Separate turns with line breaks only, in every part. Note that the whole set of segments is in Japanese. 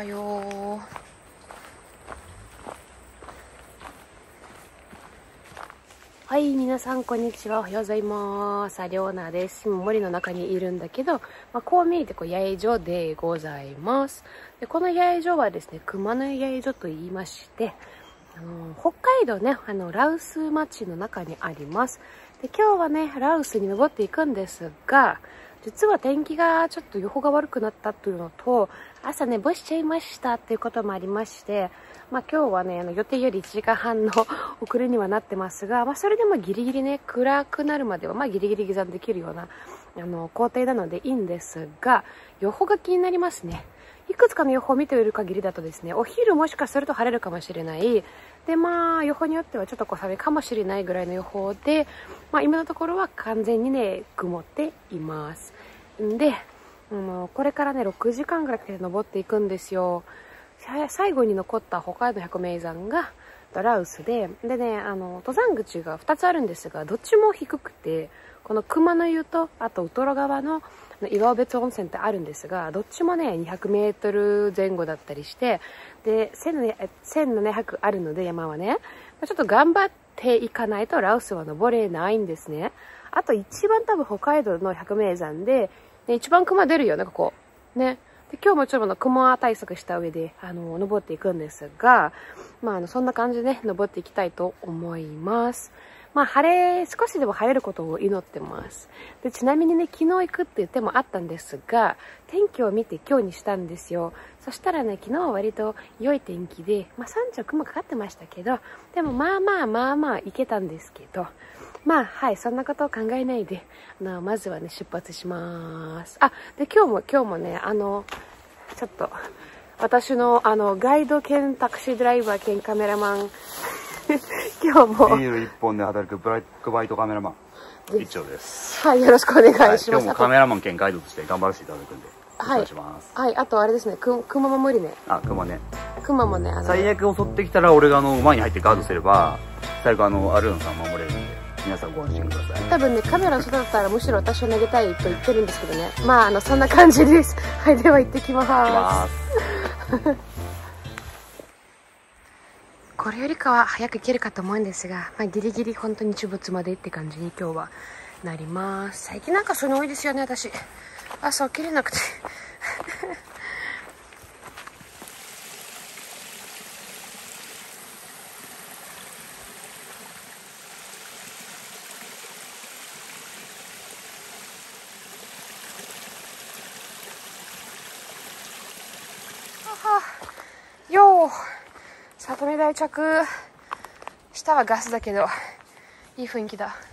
はよう。はい、皆さんこんにちは。おはようございます。りょうなです。今森の中にいるんだけど、こう見えて野営所でございます。でこの野営所はですね、熊野野営所と言いまして、北海道ね、羅臼町の中にあります。で今日はね、羅臼に登っていくんですが、実は天気がちょっと予報が悪くなったというのと、朝寝坊しちゃいましたっていうこともありまして、今日はね、予定より1時間半の遅れにはなってますが、それでもギリギリね、暗くなるまでは、ギリギリ刻んできるような、工程なのでいいんですが、予報が気になりますね。いくつかの予報を見ている限りだとですね、お昼もしかすると晴れるかもしれない。で、予報によってはちょっと小雨かもしれないぐらいの予報で、今のところは完全にね、曇っています。で、これからね、6時間ぐらいかけて登っていくんですよ。最後に残った北海道百名山が羅臼で、ね、登山口が2つあるんですが、どっちも低くて、この熊の湯と、あとウトロ川の岩別温泉ってあるんですが、どっちもね、200メートル前後だったりして、で、1700あるので山はね、ちょっと頑張っていかないと羅臼は登れないんですね。あと一番多分北海道の百名山で、一番熊出るよね、ここ。ね。で今日もちょっと熊対策した上で、登っていくんですが、そんな感じでね、登っていきたいと思います。少しでも晴れることを祈ってます。で、ちなみにね、昨日行くって言ってもあったんですが、天気を見て今日にしたんですよ。そしたらね、昨日は割と良い天気で、山頂雲かかってましたけど、でも行けたんですけど、はい、そんなことを考えないで、まずはね、出発します。で、今日もね、ちょっと、私の、ガイド兼タクシードライバー兼カメラマン、今日も。
ビール一本で働くブラックバイトカメラマン、一丁です。
はい、よろしくお願いします。
今日もカメラマン兼ガイドとして頑張らせていただくんで、お願いします。
はい、あとあれですね、熊も無理ね。
熊ね。
熊もね、
最悪襲ってきたら、俺が前に入ってガードすれば、最後アルーンさん守れるんで。皆さんご安心ください。
多分ね、カメラの外だったらむしろ私を投げたいと言ってるんですけどね。そんな感じです。はい、では行ってきます。これよりかは早く行けるかと思うんですが、ギリギリ本当に中仏までって感じに今日はなります。最近なんかそういうの多いですよね、私。朝起きれなくて。よう、里見台着。下はガスだけどいい雰囲気だ。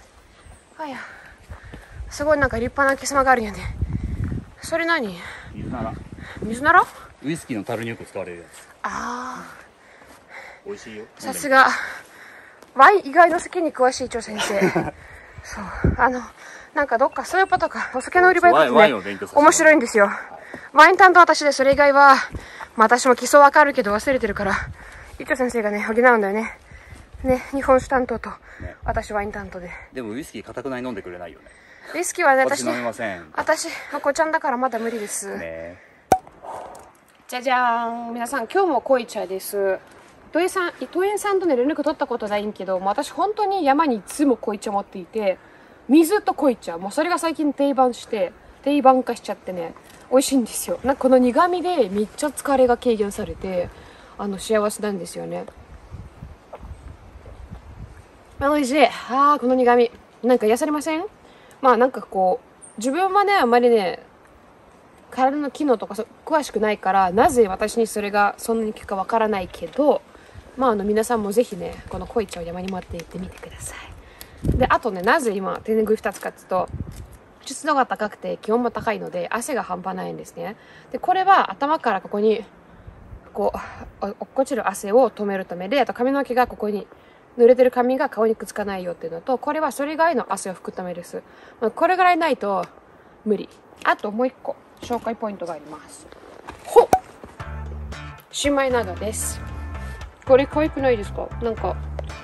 すごいなんか立派な襖があるよね。それ何？水なら
ウイスキーの樽によく使われるやつ。美味しいよ。
さすがワイン以外の酒に詳しい一応先生。そう、なんかどっかスーパーとかお酒の売り場行くとね、面白いんですよ。ワイン担当私で、それ以外は私も基礎わかるけど忘れてるから、一応先生がね補うんだよね。日本酒担当と、私ワイン担当で。
でもウイスキー固くない飲んでくれないよね。
ウイスキーはね、
私飲めません。
私お子ちゃんだからまだ無理です。じゃじゃーん、皆さん今日も濃い茶です。伊藤園さんとね連絡取ったことないんけど、私本当に山にいつも濃い茶持っていて、水と濃い茶、もうそれが最近定番化しちゃってね、美味しいんですよ。なんかこの苦味でめっちゃ疲れが軽減されて、幸せなんですよね。美味しい。この苦味なんか癒されません？なんか自分はね、あんまりね、体の機能とか詳しくないから、なぜ私にそれがそんなに効くかわからないけど、皆さんもぜひね、この濃い茶を山に持って行ってみてください。で、あとね、なぜ今手拭い2つかっていうと、湿度が高くて気温も高いので汗が半端ないんですね。で、これは頭からここに落っこちる汗を止めるためで、あと髪の毛がここに濡れてる髪が顔にくっつかないよっていうのと、これはそれ以外の汗を拭くためです。これぐらいないと無理。あともう一個紹介ポイントがあります。シマエナガです。これ可愛くないですか？なんか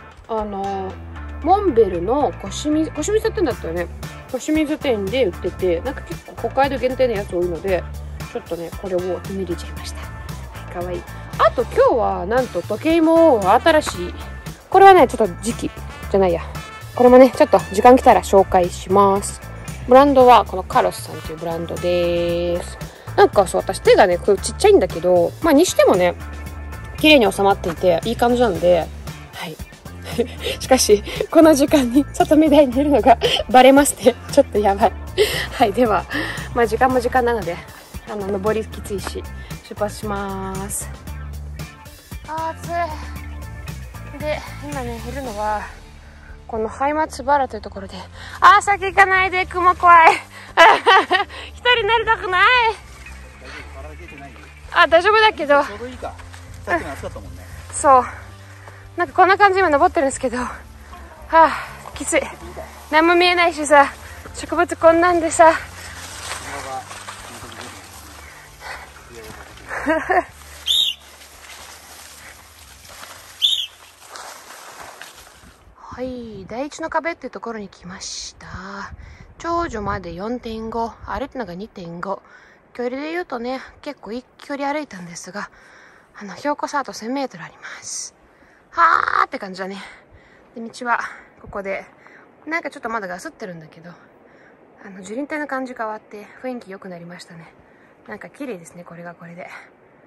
モンベルの腰水店だったよね。腰水店で売ってて、なんか結構北海道限定のやつ多いので、ちょっとねこれを手に入れちゃいました。可かわいい。あと今日はなんと時計も新しい。これはねちょっと時期じゃないや、これもねちょっと時間来たら紹介します。ブランドはこのカロスさんというブランドです。なんかそう、私手がねこれちっちゃいんだけど、まあにしてもね綺麗に収まっていていい感じなんで、はいしかしこの時間に外目台にいるのがバレますね。ちょっとやばいはい、ではまあ時間も時間なので登りきついし出発します。暑い。で今ねいるのはこのハイマツバラというところで、先行かないで、雲怖い一人になりたくない。大丈夫だけど、
ちょうどいいか。さっきの暑かったもんね。
そうなんかこんな感じで今登ってるんですけど、きつい。何も見えないしさ、植物こんなんでさはい、第一の壁っていうところに来ました。頂上まで 4.5、 歩いたのが 2.5、 距離で言うとね結構いい距離歩いたんですが、標高差あと 1000 メートルあります。はーって感じだね。で道はここでなんかちょっとまだガスってるんだけど、樹林帯の感じ変わって雰囲気良くなりましたね。なんか綺麗ですね、これがこれで。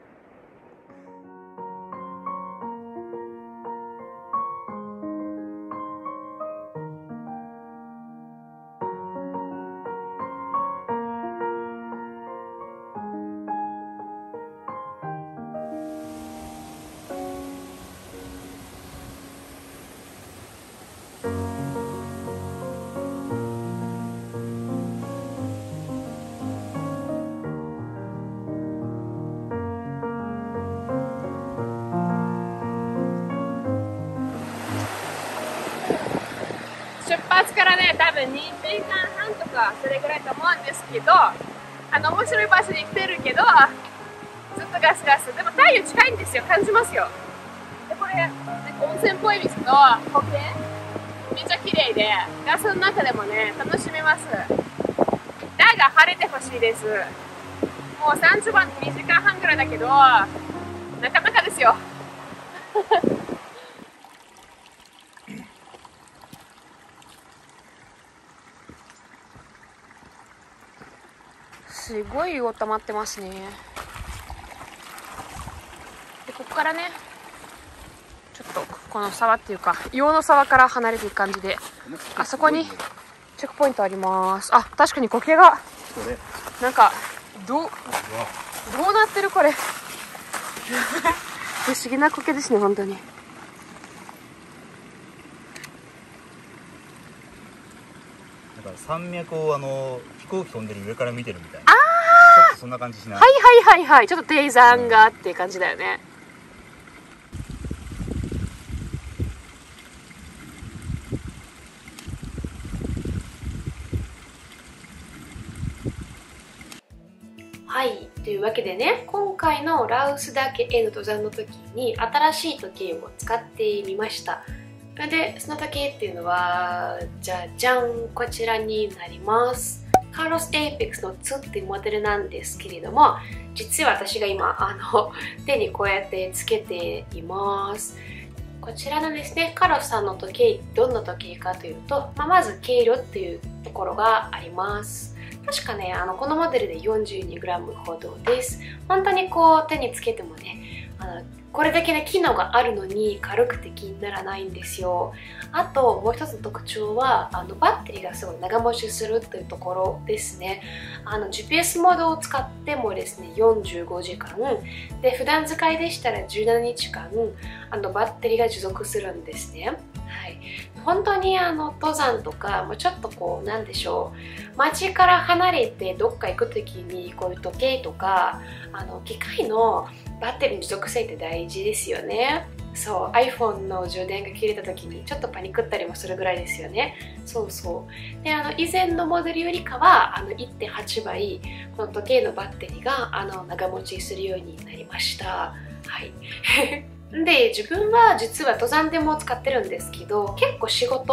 出発からね多分2時間半とかそれぐらいと思うんですけど、面白い場所に来てるけどずっとガスガス。でも太陽近いんですよ、感じますよ。でこれなんか温泉っぽい水と苔めっちゃ綺麗で、ガスの中でもね楽しめます。だが晴れてほしいです。もう30番2時間半ぐらいだけどなかなかですよすごい音溜まってますね。でここからねちょっとこの沢っていうか硫黄の沢から離れていく感じで、あそこにチェックポイントあります。確かに苔がなんかどうなってるこれ不思議な苔ですね本当に。
なんか山脈を飛行機飛んでる上から見てるみたいな、ちょっとそんな感じしない？
はい、ちょっと低山がっていう感じだよね。はい、というわけでね、今回の羅臼岳への登山の時に新しい時計を使ってみました。でその時計っていうのはじゃじゃん、こちらになります。カーロス・エイペックスの2っていうモデルなんですけれども、実は私が今手にこうやってつけています。こちらのですねカーロスさんの時計、どんな時計かというと、まず軽量っていうところがあります。確かねこのモデルで 42g ほどです。本当にこう手につけてもねこれだけの機能があるのに軽くて気にならないんですよ。あともう一つの特徴はバッテリーがすごい長持ちするというところですね。GPS モードを使ってもですね45時間で、普段使いでしたら17日間バッテリーが持続するんですね。はい、本当に登山とかもうちょっとこうなんでしょう、街から離れてどっか行く時にこういう時計とか機械のバッテリーの持続性って大事ですよね。そう iPhone の充電が切れた時にちょっとパニックったりもするぐらいですよね。そうそうで以前のモデルよりかは1.8 倍この時計のバッテリーが長持ちするようになりました。はいで自分は実は登山でも使ってるんですけど、結構仕事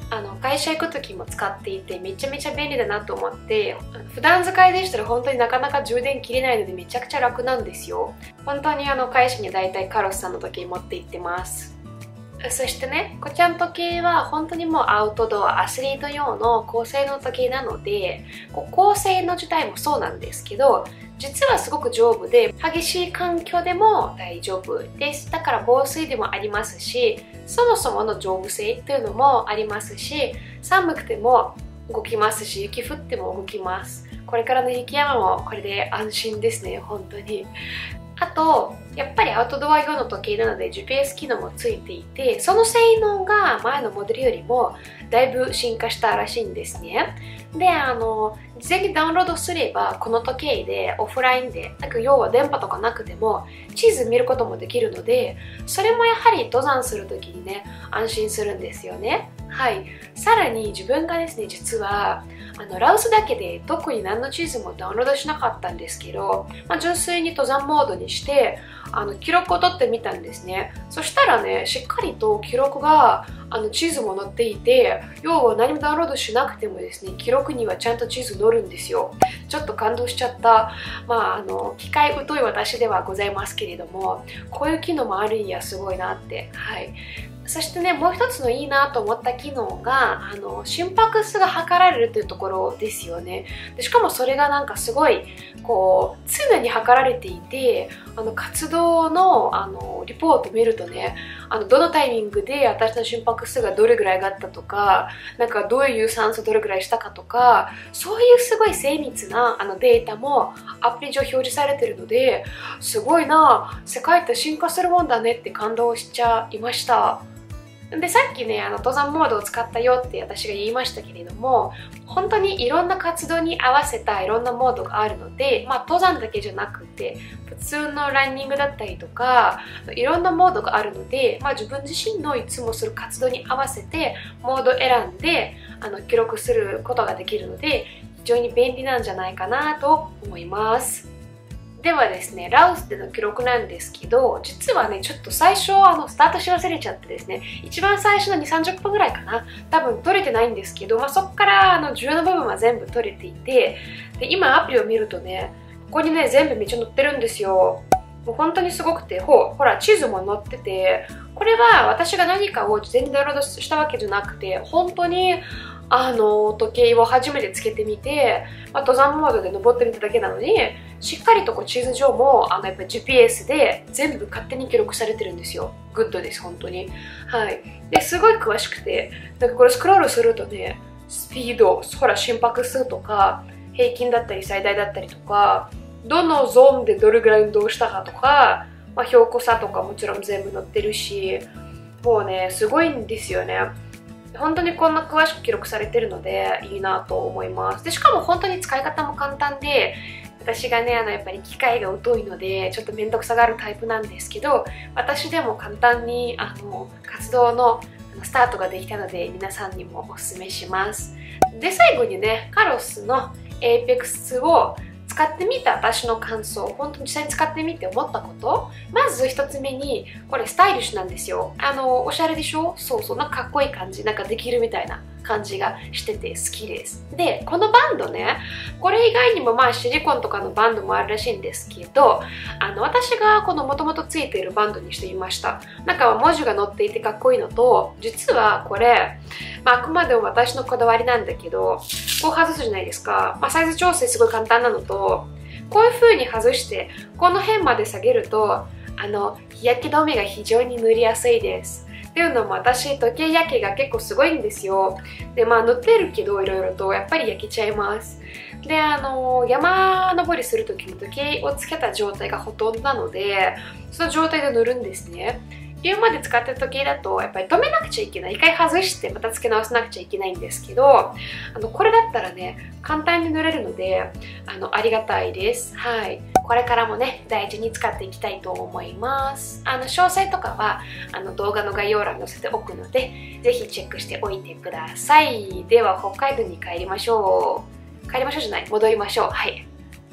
会社行く時も使っていてめちゃめちゃ便利だなと思って、普段使いでしたら本当になかなか充電切れないのでめちゃくちゃ楽なんですよ。本当に会社にだいたいカロスさんの時計持って行ってます。そしてね、こちらの時計は本当にもうアウトドア、アスリート用の高性能時計なので、高性能自体もそうなんですけど、実はすごく丈夫で、激しい環境でも大丈夫です。だから防水でもありますし、そもそもの丈夫性っていうのもありますし、寒くても動きますし、雪降っても動きます。これからの雪山もこれで安心ですね、本当に。あと、やっぱりアウトドア用の時計なので GPS 機能もついていて、その性能が前のモデルよりもだいぶ進化したらしいんですね。で、事前にダウンロードすれば、この時計でオフラインで、要は電波とかなくても地図見ることもできるので、それもやはり登山するときにね、安心するんですよね。はい。さらに自分がですね、実はラウスだけで特に何の地図もダウンロードしなかったんですけど、純粋に登山モードにして記録を取ってみたんですね。そしたらね、しっかりと記録が地図も載っていて、要は何もダウンロードしなくてもですね、記録にはちゃんと地図載るんですよ。ちょっと感動しちゃった。機械疎い私ではございますけれども、こういう機能もあるんや、すごいなって。はい。そしてね、もう一つのいいなと思った機能が、心拍数が測られるというところですよね。でしかもそれがなんかすごい、常に測られていて、活動の、リポート見るとね、どのタイミングで私の心拍数がどれぐらい上がったとか、なんかどういう酸素どれぐらいしたかとか、そういうすごい精密なデータもアプリ上表示されてるので、すごいな、世界って進化するもんだねって感動しちゃいました。で、さっきね、登山モードを使ったよって私が言いましたけれども、本当にいろんな活動に合わせたいろんなモードがあるので、登山だけじゃなくて、普通のランニングだったりとか、いろんなモードがあるので、自分自身のいつもする活動に合わせて、モードを選んで、記録することができるので、非常に便利なんじゃないかなと思います。ではですね、ラウスでの記録なんですけど、実はね、ちょっと最初スタートし忘れちゃってですね、一番最初の2、30分ぐらいかな、多分撮れてないんですけど、そこから重要な部分は全部撮れていて、で、今アプリを見るとね、ここにね、全部めっちゃ載ってるんですよ。もう本当にすごくて、ほら、地図も載ってて、これは私が何かを事前にダウンロードしたわけじゃなくて、本当に時計を初めてつけてみて、登山モードで登ってみただけなのに、しっかりと地図上もやっぱり GPS で全部勝手に記録されてるんですよ。グッドです、本当に。はい。で、すごい詳しくて、なんかこれスクロールするとね、スピード、ほら、心拍数とか、平均だったり最大だったりとか、どのゾーンでどれぐらい運動したかとか、標高差とかもちろん全部載ってるし、もうね、すごいんですよね。本当にこんな詳しく記録されてるのでいいなと思います。で、しかも本当に使い方も簡単で、私がね、やっぱり機械が疎いのでちょっと面倒くさがるタイプなんですけど、私でも簡単に活動のスタートができたので皆さんにもおすすめします。で、最後にね、カロスの APEX を使ってみた私の感想、本当に実際に使ってみて思ったこと。まず一つ目に、これスタイリッシュなんですよ。おしゃれでしょ？そうそう、なんかかっこいい感じ、なんかできるみたいな感じがしてて好きです。で、このバンドね、これ以外にもシリコンとかのバンドもあるらしいんですけど、私がこの元々ついているバンドにしてみました。なんか文字が載っていてかっこいいのと、実はこれ、あくまでも私のこだわりなんだけど、こう外すじゃないですか。サイズ調整すごい簡単なのと、こういう風に外して、この辺まで下げると、日焼け止めが非常に塗りやすいです。っていうのも私、時計焼けが結構すごいんですよ。で、塗ってるけど、いろいろとやっぱり焼けちゃいます。で、山登りする時も時計をつけた状態がほとんどなので、その状態で塗るんですね。今まで使ってる時計だとやっぱり止めなくちゃいけない。一回外してまた付け直さなくちゃいけないんですけど、これだったらね、簡単に塗れるので、ありがたいです。はい。これからもね、大事に使っていきたいと思います。詳細とかは、動画の概要欄に載せておくので、ぜひチェックしておいてください。では、北海道に帰りましょう。帰りましょうじゃない、戻りましょう。はい。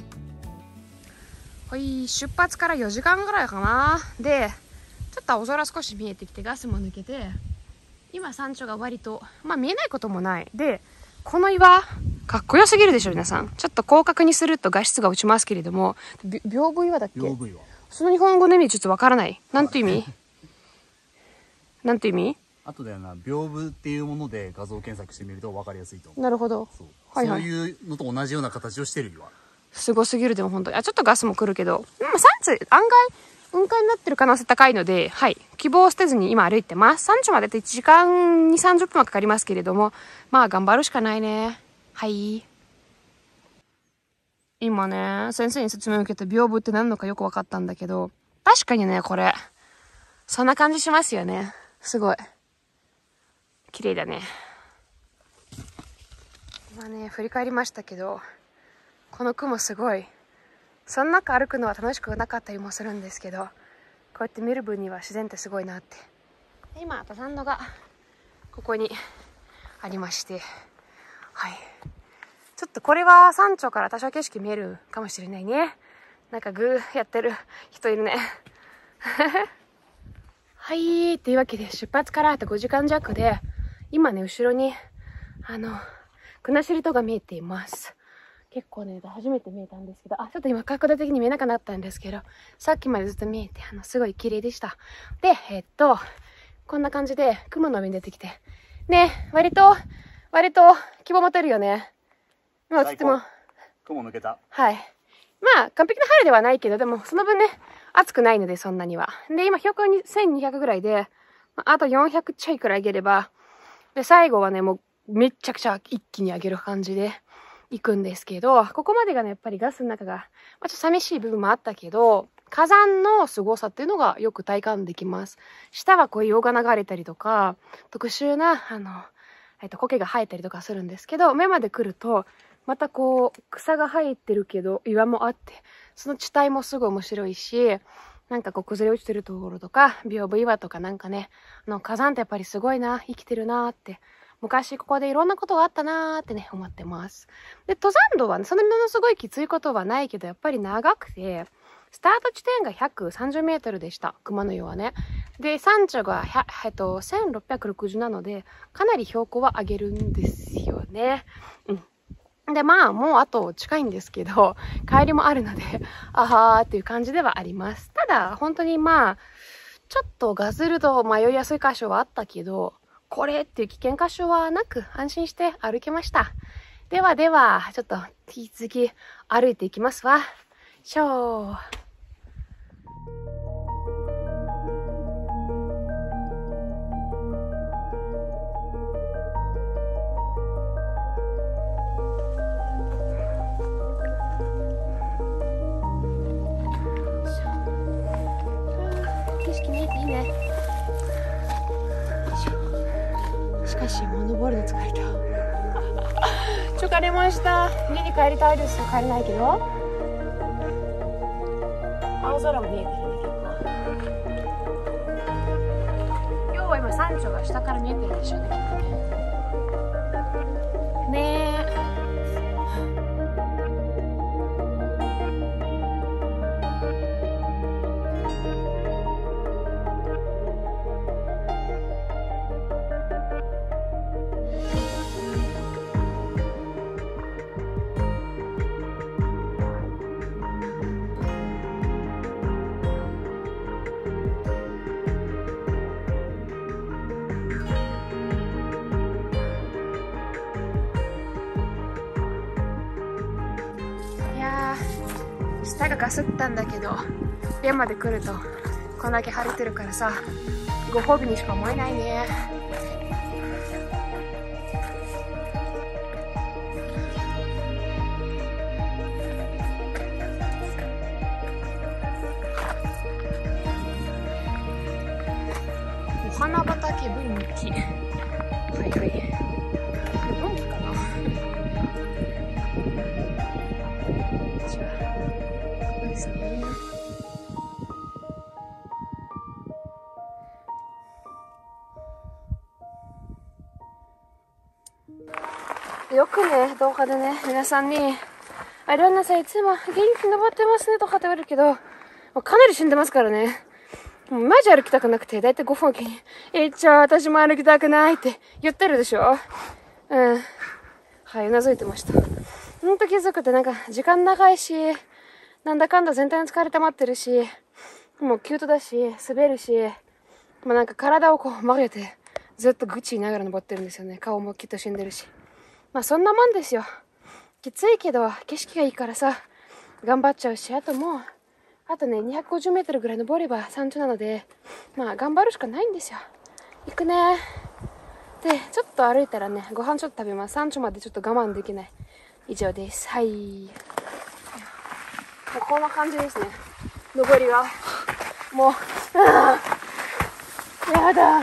はい、出発から4時間ぐらいかな。で、ちょっと青空少し見えてきてガスも抜けて今山頂が割と、まあ見えないこともない。で、この岩、かっこよすぎるでしょ、皆さん。ちょっと広角にすると画質が落ちますけれども、屏風岩だっけ？屏風岩。その日本語の意味ちょっとわからない。なんて意味？なんて意味？
あとだよな、屏風っていうもので画像検索してみると分かりやすいと思う。
なるほど。
そう、
はいはい、
そういうのと同じような形をしてる岩。
すごすぎる、でも本当に。あ、ちょっとガスも来るけど、山地案外雲海になってる可能性高いので、はい、希望を捨てずに今歩いてます。山頂まで1時間に30分はかかりますけれども、まあ頑張るしかないね。はい。今ね、先生に説明を受けて屏風って何のかよく分かったんだけど、確かにね、これそんな感じしますよね。すごい綺麗だね。今ね、振り返りましたけど、この雲すごい。その中歩くのは楽しくなかったりもするんですけど、こうやって見る分には自然ってすごいなって。今登山道がここにありまして、はい、ちょっとこれは山頂から多少景色見えるかもしれないね。なんかグーやってる人いるねはい、というわけで出発からあと5時間弱で、今ね、後ろに国後島が見えています。結構ね、初めて見えたんですけど、ちょっと今角度的に見えなくなったんですけど、さっきまでずっと見えて、すごい綺麗でした。で、こんな感じで雲の上に出てきて、ね、割と希望持てるよね。今映っても。
雲抜けた。
はい。まあ、完璧な春ではないけど、でもその分ね、暑くないので、そんなには。で、今標高に1200ぐらいで、あと400ちょいくらい上げれば、で、最後はね、もうめっちゃくちゃ一気に上げる感じで行くんですけど、ここまでがね、やっぱりガスの中が、ちょっと寂しい部分もあったけど、火山の凄さっていうのがよく体感できます。下はこういう溶が流れたりとか、特殊な、苔が生えたりとかするんですけど、上まで来ると、またこう、草が生えてるけど、岩もあって、その地帯もすごい面白いし、なんかこう崩れ落ちてるところとか、屏風岩とかなんかね、火山ってやっぱりすごいな、生きてるなって、昔ここでいろんなことがあったなーってね、思ってます。で、登山道はね、そんなにものすごいきついことはないけど、やっぱり長くて、スタート地点が130メートルでした。熊野湯はね。で、山頂が1660なので、かなり標高は上げるんですよね。うん。で、まあ、もうあと近いんですけど、帰りもあるので、あはーっていう感じではあります。ただ、本当にまあ、ちょっとガズると迷いやすい箇所はあったけど、これっていう危険箇所はなく安心して歩けました。ではでは、ちょっと引き続き歩いていきますわ。しょー。景色見えていいね。しかしもう登るの疲れた疲れました。家に帰りたいです。帰れないけど青空も見えてるね。結構今日は山頂が下から見えてるでしょうね、きっとね。ねえ、舌がガスったんだけど、家まで来るとこんだけ晴れてるからさ、ご褒美にしか思えないね。お花畑分岐、はいはい、分岐かな。ですね。よくね、動画でね、皆さんに、あ、りょうなさんいつも元気に登ってますねとかって言われるけど、かなり死んでますからね。 もうマジ歩きたくなくて、だいたい5分おきに、私も歩きたくないって言ってるでしょ。はい、うなずいてました。ほんと気づくて、なんか、時間長いし、なんだかんだ全体の疲れ溜まってるし、もうキュートだし、滑るし、もうなんか体をこう曲げて、ずっと愚痴言いながら登ってるんですよね。顔もきっと死んでるし。まあそんなもんですよ。きついけど、景色がいいからさ、頑張っちゃうし、あとね、250メートルぐらい登れば山頂なので、まあ頑張るしかないんですよ。行くね。で、ちょっと歩いたらね、ご飯ちょっと食べます。山頂までちょっと我慢できない。以上です。はい。もうこんな感じですね。登りが。もう、やだ。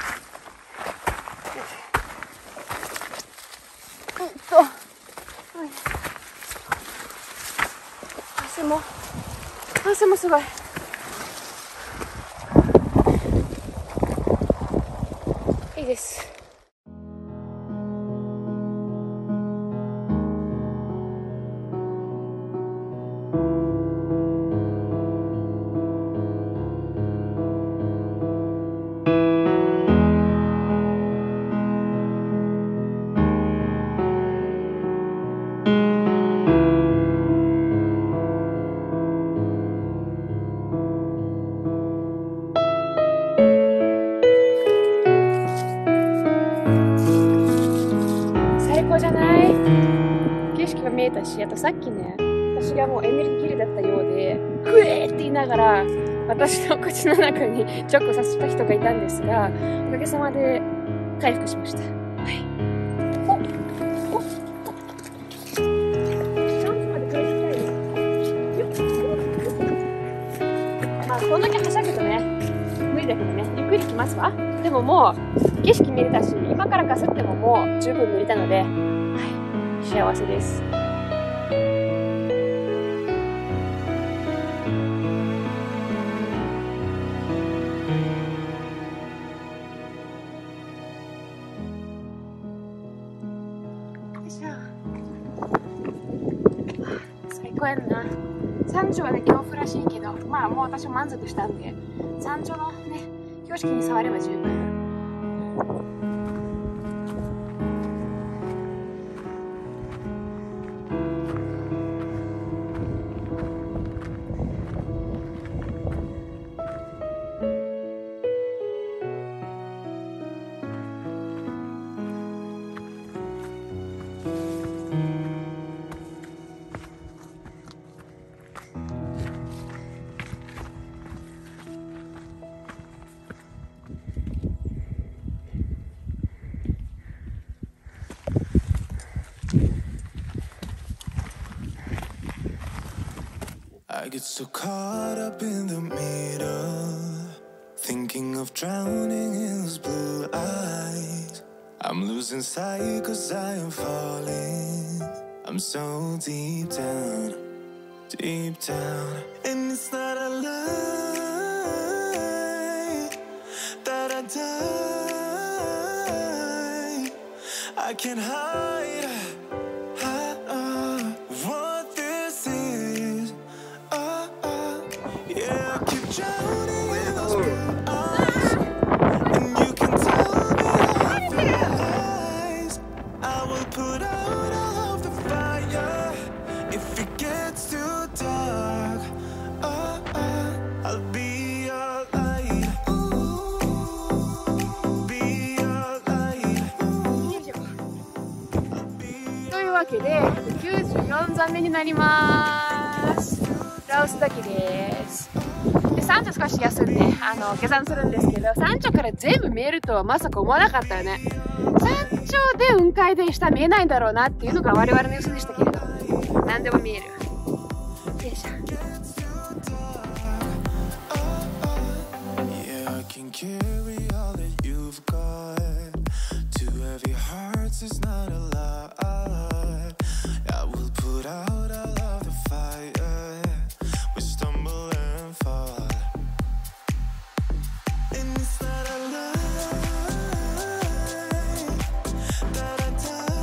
汗もすごい。いいです。じゃない？景色が見えたし、あとさっきね、私がもうエネルギー切れだったようで、ふえーって言いながら、私の口の中にチョコさせた人がいたんですが、おかげさまで回復しました。はい。チャンスまで帰りたいよ。まあ、こんだけはしゃぐとね、無理だけどね、ゆっくり来ますわ。でももう、景色見れたし、今からかすってももう十分塗れたので、はい、幸せです。最高やるな。山頂はね、恐怖らしいけど、まあもう私も満足したんで、山頂のね、景色に触れば十分。
I get so caught up in the middle, thinking of drowning in those blue eyes. I'm losing sight 'cause I am falling. I'm so deep down, and it's not a lie that I die. I can't hide what this is. Yeah, I keep drowning in those blue eyes, and you can tell me how it feels. I will put out all of the fire if it gets too dark. I'll be your light, be your light.
というわけで94座目になります。羅臼岳です。で、山頂少し休んで下山するんですけど、山頂から全部見えるとはまさか思わなかったよね。山頂で雲海で下見えないんだろうなっていうのが我々の予想でしたけれど、何でも見える。よいしょ。
Yeah, I can carry all that you've got. Two heavy hearts is not a lot. I will put out all of the fire. We stumble and fall, and it's not a lie that I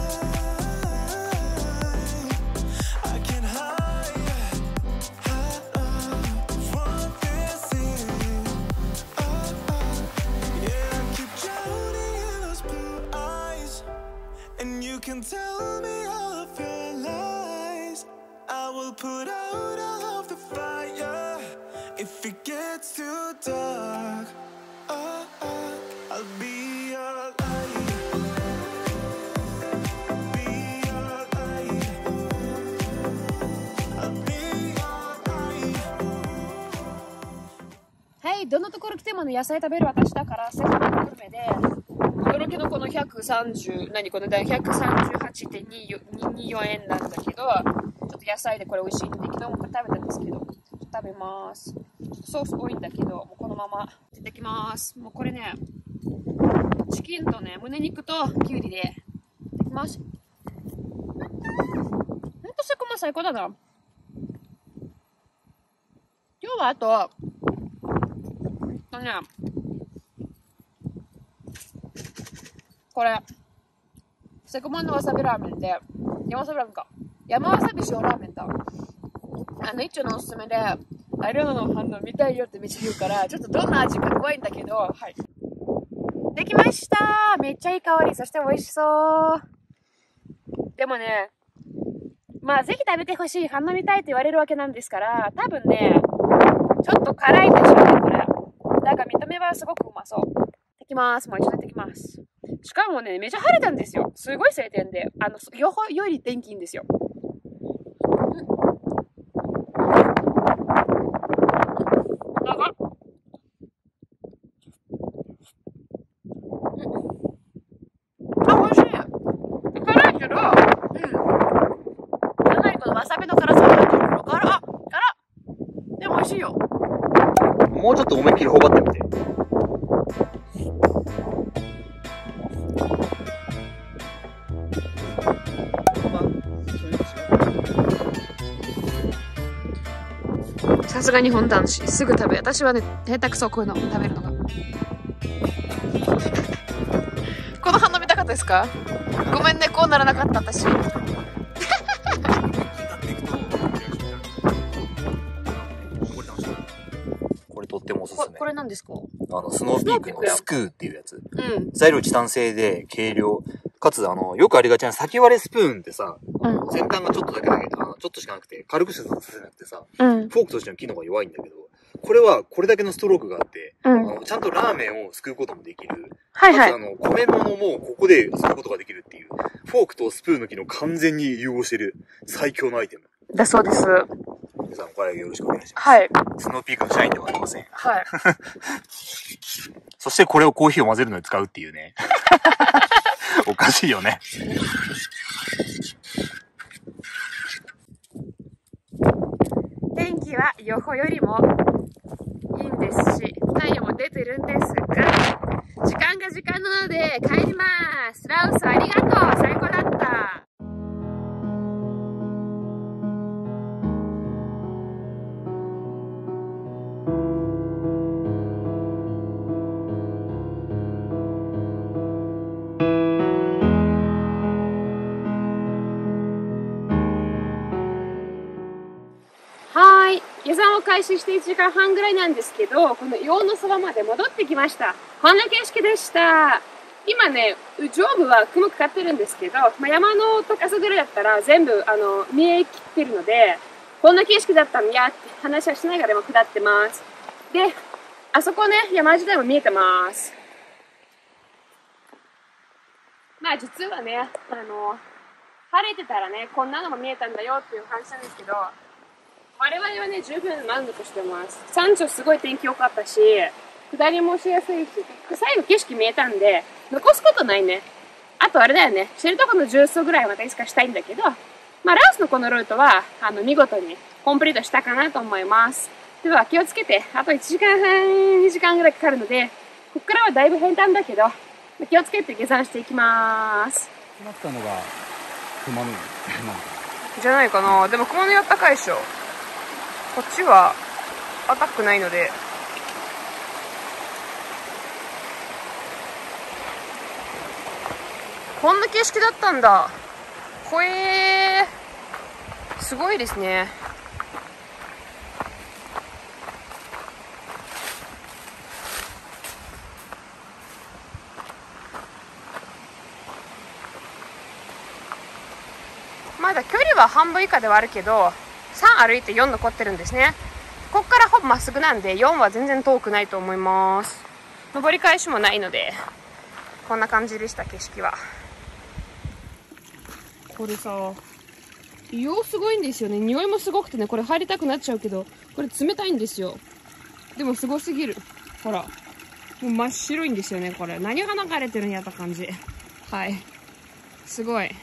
die. I can't hide what this is. can tell me all of your lies. I will put out all of the fire. If it gets too dark, I'll be your light. Be your light. I'll be your light.
はい、どんなところ来てもね、野菜食べる私だから、セコムグルメで、驚きのこの130、この138.24円なんだけど、ちょっと野菜でこれ美味しいんだけど、もうこれ食べたんですけど、ちょっと食べます。ソース多いんだけど、もうこのままいただきます。もうこれね、チキンとね、胸肉とキュウリで、いただきます。ほんとセコム最高だな。今日はあと、これ、セコムのわさびラーメンで、山わさびラーメンか。山わさび塩ラーメンだ。一応のおすすめで、アリオナの反応見たいよってめっちゃ言うから、ちょっとどんな味か怖いんだけど、はい。できましたー。めっちゃいい香り。そして美味しそう。でもね、まあぜひ食べてほしい、反応見たいって言われるわけなんですから、多分ね、ちょっと辛いんでしょうね、これ。だが見た目はすごくうまそう。いただきます。もう一度いただきます。しかもね、めちゃ晴れたんですよ。すごい晴天で。予報より天気いいんですよ。長っ。美味しい。辛いけど、かなりこのわさびの辛さが入ってるから、辛っ。でも美味しいよ。
もうちょっと思いっきり頬張ってみて。
さすが日本男子、すぐ食べ。私はね、下手くそこういうの食べるのが。この反応見たかったですか？ごめんね、こうならなかった私。
これとってもおすすめ。
これ何ですか？
スノーピークのスクーっていうやつ。
うん。
材料チタン製で軽量。かつ、よくありがちな先割れスプーンってさ、先端がちょっとだけちょっとしかなくて、軽くしかさせなくてさ、フォークとしての機能が弱いんだけど、これはこれだけのストロークがあって、ちゃんとラーメンをすくうこともできる。
はいはい。
かつ米物もここですくうことができるっていう、フォークとスプーンの機能完全に融合してる最強のアイテム。
だそうです。
皆さん、これよろしくお願いします。
はい。
スノーピークの社員ではありません。
はい。
そしてこれをコーヒーを混ぜるのに使うっていうね。おかしいよね。
天気は予報よりもいいんですし、太陽も出てるんですが、時間が時間なので帰ります。ラオスありがとう。最高だった。下山を開始して1時間半ぐらいなんですけど、この硫黄のそばまで戻ってきました。こんな景色でした。今ね、上部は雲かかってるんですけど、山の高さぐらいだったら全部見えきってるので、こんな景色だったんやって話をしながらも下ってます。で、あそこね、山自体も見えてます。実はね、晴れてたらね、こんなのも見えたんだよっていう話なんですけど、我々はね、十分満足してます。山頂すごい天気良かったし、下りもしやすいし、最後景色見えたんで、残すことないね。あとあれだよね、知床の重曹ぐらいはまたいつかしたいんだけど、ラオスのこのルートは、見事にコンプリートしたかなと思います。では気をつけて、あと1時間半、2時間ぐらいかかるので、ここからはだいぶ平坦だけど、気をつけて下山していきます。
なったのが、熊野
じゃないかな。でも熊野あったかいでしょ。こっちはアタックないので。こんな景色だったんだ。すごいですね。 まだ距離は半分以下ではあるけど、3歩いて4残ってるんですね。こっからほぼまっすぐなんで、4は全然遠くないと思います。登り返しもないので、こんな感じでした、景色は。これさ、硫黄すごいんですよね。匂いもすごくてね、これ入りたくなっちゃうけど、これ冷たいんですよ。でもすごすぎる。ほら。もう真っ白いんですよね、これ。何が流れてるんやった感じ。はい。すごい。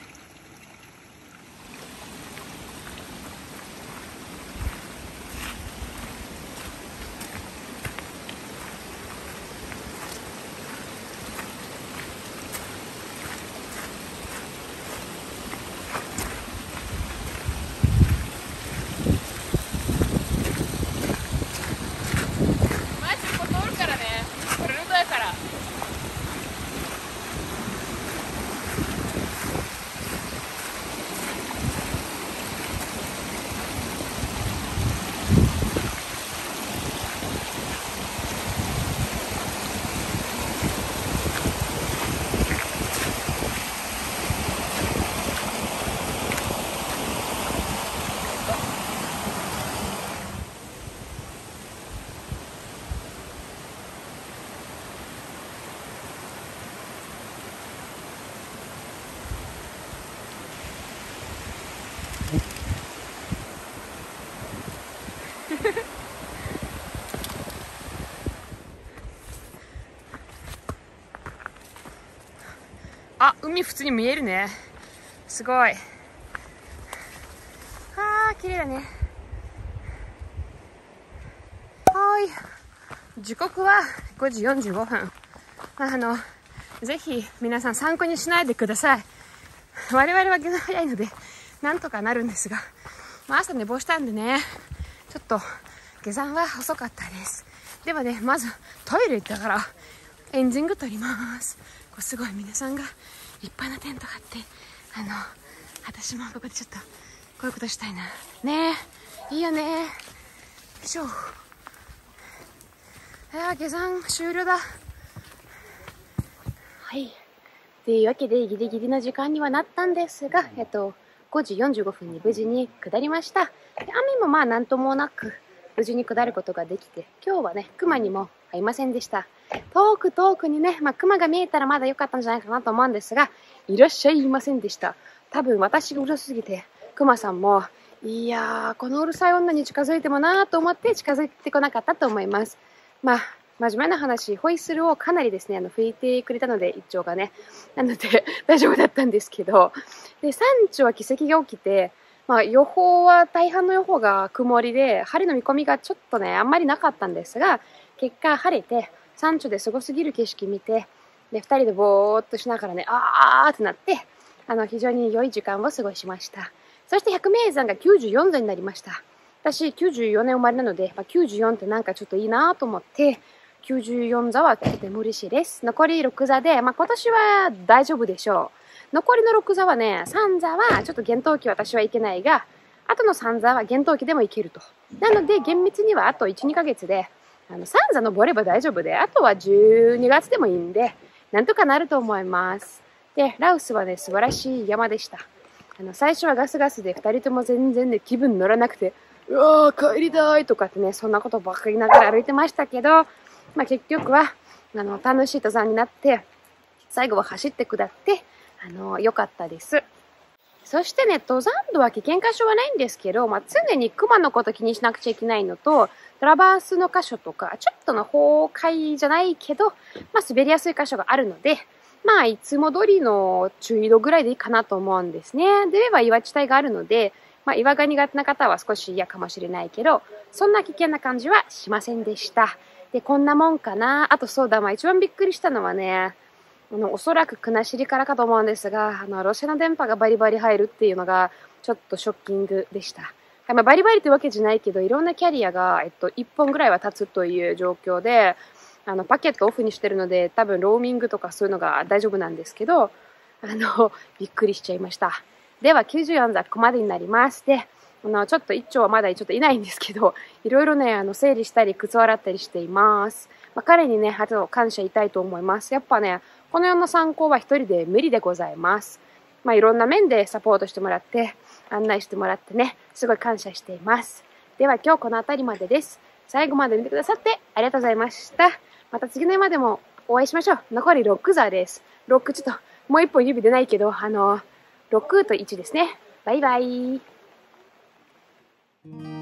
あ、海普通に見えるね。すごい。あー、綺麗だね。はい。時刻は5時45分。ぜひ皆さん参考にしないでください。我々は下山早いので、なんとかなるんですが、朝寝坊したんでね、ちょっと下山は遅かったです。ではね、まずトイレ行ったから、エンディング撮ります。こうすごい皆さんが立派なテント張って、私もここでちょっとこういうことしたいな。ねえ、いいよね。よいしょ。下山終了だ。はい。というわけでギリギリの時間にはなったんですが、5時45分に無事に下りました。で、雨もまあなんともなく無事に下ることができて、今日はね、熊にも会いませんでした。遠くにね、熊が見えたらまだ良かったんじゃないかなと思うんですが、いらっしゃいませんでした。多分私がうるさすぎて、熊さんも、いやー、このうるさい女に近づいてもなーと思って近づいてこなかったと思います。まあ、真面目な話、ホイッスルをかなりですね、吹いてくれたので、一丁がね。なので、大丈夫だったんですけど、で、山頂は奇跡が起きて、予報は、大半の予報が曇りで、晴れの見込みがちょっとね、あんまりなかったんですが、結果晴れて、山頂ですごすぎる景色見て、で、二人でぼーっとしながらね、あーってなって、非常に良い時間を過ごしました。そして百名山が94座になりました。私、94年生まれなので、94ってなんかちょっといいなと思って、94座はとても嬉しいです。残り6座で、今年は大丈夫でしょう。残りの6座はね、3座はちょっと厳冬期私は行けないが、あとの3座は厳冬期でも行けると。なので、厳密にはあと1、2ヶ月で、3座登れば大丈夫で、あとは12月でもいいんで、なんとかなると思います。で、ラオスはね、素晴らしい山でした。最初はガスガスで2人とも全然ね、気分乗らなくて、うわー帰りたいとかってね、そんなことばっかりながら歩いてましたけど、結局は、楽しい登山になって、最後は走って下って、良かったです。そしてね、登山道は危険箇所はないんですけど、常に熊のこと気にしなくちゃいけないのと、トラバースの箇所とか、ちょっとの崩壊じゃないけど、滑りやすい箇所があるので、いつも通りの注意度ぐらいでいいかなと思うんですね。で、岩地帯があるので、岩が苦手な方は少し嫌かもしれないけど、そんな危険な感じはしませんでした。で、こんなもんかな。あとそうだ、一番びっくりしたのはね、おそらく国後からかと思うんですが、ロシアの電波がバリバリ入るっていうのが、ちょっとショッキングでした。バリバリってわけじゃないけど、いろんなキャリアが、1本ぐらいは経つという状況で、パケットオフにしてるので、多分ローミングとかそういうのが大丈夫なんですけど、びっくりしちゃいました。では、94座ここまでになります。で、ちょっと一丁はまだちょっといないんですけど、いろいろね、整理したり、靴を洗ったりしています。彼にね、あと感謝したいと思います。やっぱね、このような参考は一人で無理でございます。 いろんな面でサポートしてもらって、案内してもらってね、すごい感謝しています。では今日この辺りまでです。最後まで見てくださってありがとうございました。また次の山でもお会いしましょう。残り6座です。6、ちょっともう一本指出ないけど、6と1ですね。バイバイ。